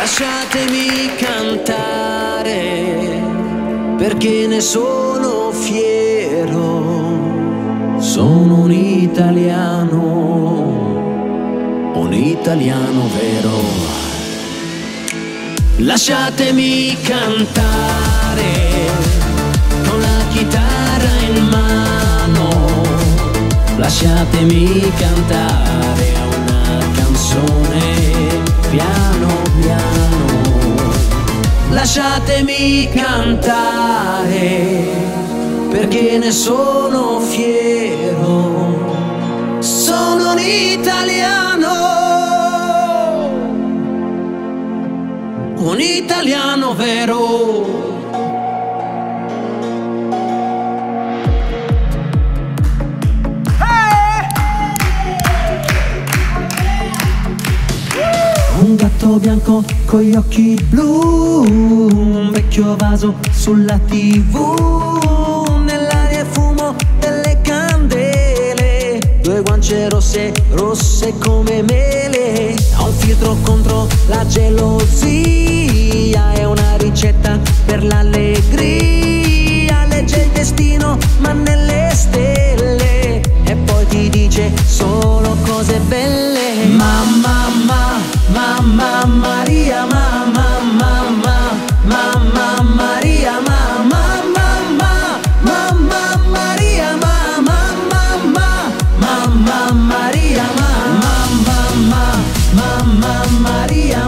Lasciatemi cantare perché ne sono fiero. Sono un italiano vero. Lasciatemi cantare con la chitarra in mano. Lasciatemi cantare una canzone piano piano. Lasciatemi cantare perché ne sono fiero. Sono un italiano vero. Un gatto bianco con gli occhi blu, un vecchio vaso sulla TV, nell'aria fumo delle candele, due guance rosse, rosse come mele, ha un filtro contro la gelosia, è una ricetta per l'allegria, legge il destino ma nelle stelle, e poi ti dice solo cose belle. Mamma Maria, mamma Maria, mamma Maria, mamma Maria, mamma Maria,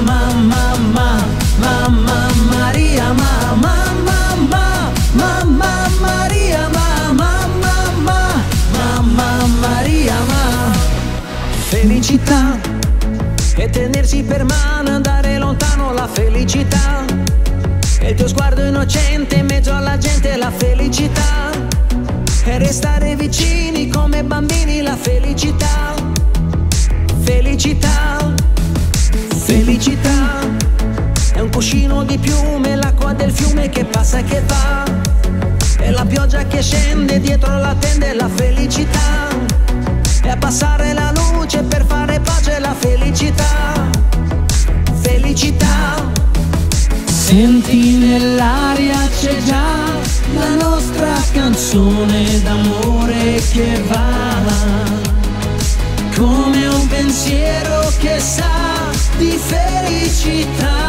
felicità e tenersi per mano, andare lontano. La felicità e il tuo sguardo innocente in mezzo alla gente. La felicità e restare vicini come bambini. La felicità, felicità, felicità è un cuscino di piume, l'acqua del fiume che passa e che va, e la pioggia che scende dietro la tenda. La felicità è abbassare la luce per fare pace. La felicità, felicità. Senti nell'aria c'è già la nostra canzone d'amore che va, come un pensiero che sa di felicità.